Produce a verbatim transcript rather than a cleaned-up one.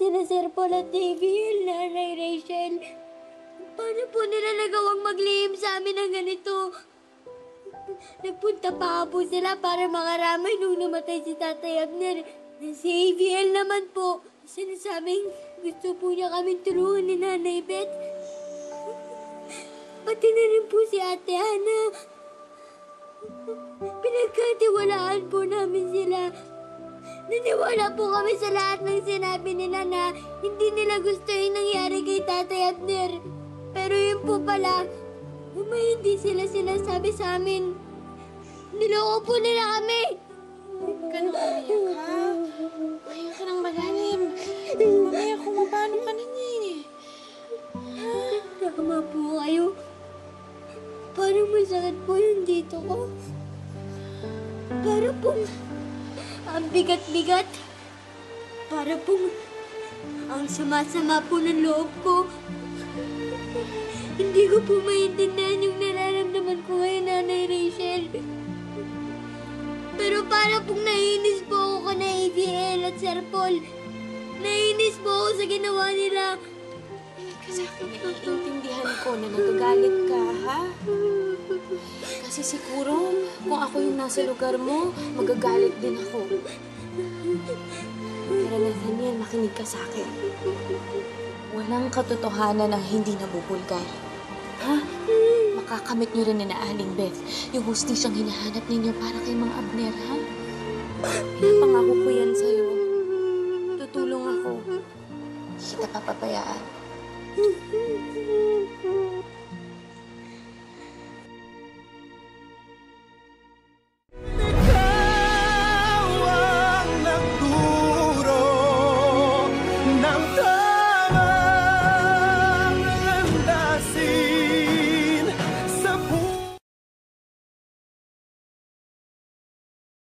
sila Sir Paul at David, Nanay Rachel. Paano po nila nagawang maglihim sa amin ng ganito? Nagpunta pa po sila para makaramay nung namatay si Tatay Abner. Si A V L naman po, sinasabing gusto po niya kaming tulungan ni Nanay Beth. Pati na rin po si Ate Ana. Pinagkatiwalaan po namin sila. Naniwala po kami sa lahat ng sinabi nila na hindi nila gusto yung nangyari kay Tatay Abner. Pero yun po pala, may hindi sila sinasabi sa amin. Niloko po nila kami. Ganun umiyak ka. Umiyak ka ng malalim. Mamaya kung mapano ka na niya eh. Tama po kayo. Parang masakit po yung dito ko. Parang pong ang bigat-bigat. Parang pong ang sama-sama po ng loob ko. Hindi ko po maintindihan yung nararamdaman ko ngayon, Nanay Rachel. Pero parang pong naiinis po ako kay A V L at Sir Paul. Naiinis po ako sa ginawa nila. Kasi ako naiintindihan ko na nagagalit ka, ha? Kasi siguro, kung ako yung nasa lugar mo, magagalit din ako. Pero Nathaniel, makinig ka sa akin. Walang katotohanan ang hindi nabubulgar. Ha? Makakamit niyo rin na Aling Beth yung hustisyang hinahanap ninyo para kay Mang Abner, ha? Pinapangako ko yan sa'yo. Tutulong ako. Hindi kita papabayaan.